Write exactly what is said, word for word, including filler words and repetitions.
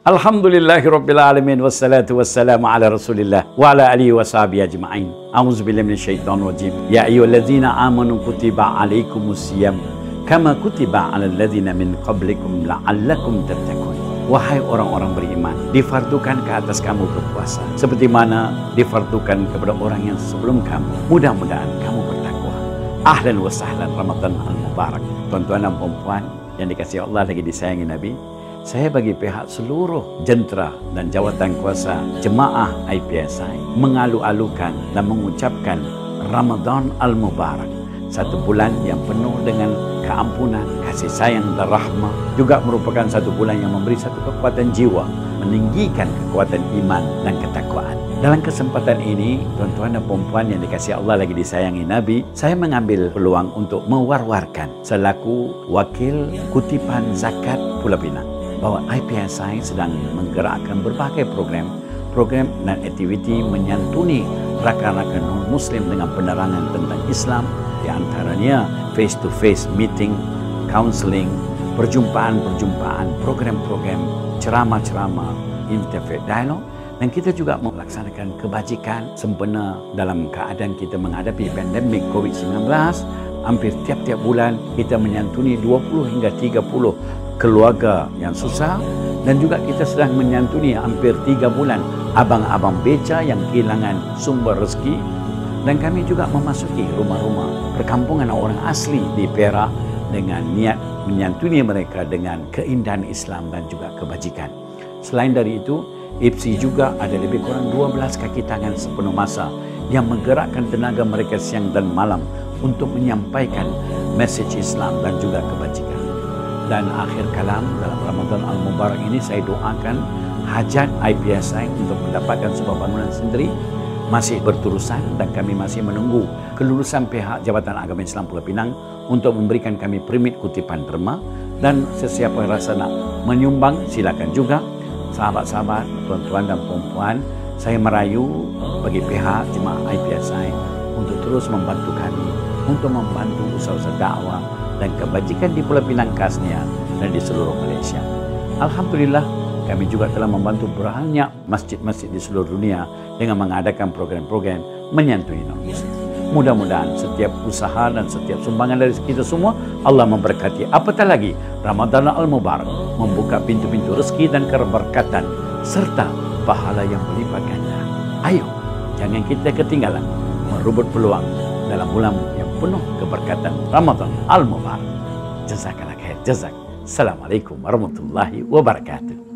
Alhamdulillahirabbil alamin wassalatu wassalamu ala Rasulillah wa ala alihi washabihi ajma'in. A'udzubillahi minasyaitonir rajim. Ya ayyuhallazina amanu kutiba alaikumusiyam kama kutiba alal ladzina min qablikum la'allakum tattaqun. Wahai orang-orang beriman, difardukan ke atas kamu berpuasa seperti mana difardukan kepada orang yang sebelum kamu. Mudah-mudahan kamu bertakwa. Ahlan wa sahlan Ramadan al-Mubarak. Tuan-tuan dan puan-puan yang dikasihi Allah lagi disayangi Nabi, saya bagi pihak seluruh jentera dan jawatan kuasa jemaah I P S I mengalu-alukan dan mengucapkan Ramadan Al-Mubarak, satu bulan yang penuh dengan keampunan, kasih sayang dan rahmah, juga merupakan satu bulan yang memberi satu kekuatan jiwa, meninggikan kekuatan iman dan ketakwaan. Dalam kesempatan ini, tuan-tuan dan perempuan yang dikasihi Allah lagi disayangi Nabi, saya mengambil peluang untuk mewar-warkan selaku wakil kutipan zakat Pulau Pinang bahawa I P S I sedang menggerakkan berbagai program program dan aktiviti menyantuni rakan-rakan non-Muslim dengan penerangan tentang Islam, di antaranya face-to-face meeting, counseling, perjumpaan-perjumpaan, program-program, ceramah-ceramah, interfaith dialog, dan kita juga melaksanakan kebajikan sempena dalam keadaan kita menghadapi pandemik COVID sembilan belas. Hampir tiap-tiap bulan kita menyantuni dua puluh hingga tiga puluh keluarga yang susah, dan juga kita sedang menyantuni hampir tiga bulan abang-abang beca yang kehilangan sumber rezeki, dan kami juga memasuki rumah-rumah perkampungan orang asli di Perak dengan niat menyantuni mereka dengan keindahan Islam dan juga kebajikan. Selain dari itu, I P S I juga ada lebih kurang dua belas kaki tangan sepenuh masa yang menggerakkan tenaga mereka siang dan malam untuk menyampaikan message Islam dan juga kebajikan. Dan akhir kalam dalam Ramadan Al-Mubarak ini, saya doakan hajat I P S I untuk mendapatkan sebuah bangunan sendiri masih berterusan, dan kami masih menunggu kelulusan pihak Jabatan Agama Islam Pulau Pinang untuk memberikan kami permit kutipan derma. Dan sesiapa yang rasa nak menyumbang, silakan juga. Sahabat-sahabat, tuan-tuan dan perempuan, saya merayu bagi pihak jemaah I P S I untuk terus membantu kami, untuk membantu usaha-usaha dakwah dan kebajikan di Pulau Pinang khasnya dan di seluruh Malaysia. Alhamdulillah, kami juga telah membantu banyak masjid-masjid di seluruh dunia dengan mengadakan program-program menyantuni non-Muslim. Mudah-mudahan setiap usaha dan setiap sumbangan dari kita semua Allah memberkati. Apatah lagi Ramadan Al-Mubarak membuka pintu-pintu rezeki dan keberkatan serta pahala yang berlipat ganda. Ayo, jangan kita ketinggalan merubut peluang dalam bulan yang penuh keberkatan Ramadan Al-Mubarak. Jazakallah khair. Jazak. Assalamualaikum warahmatullahi wabarakatuh.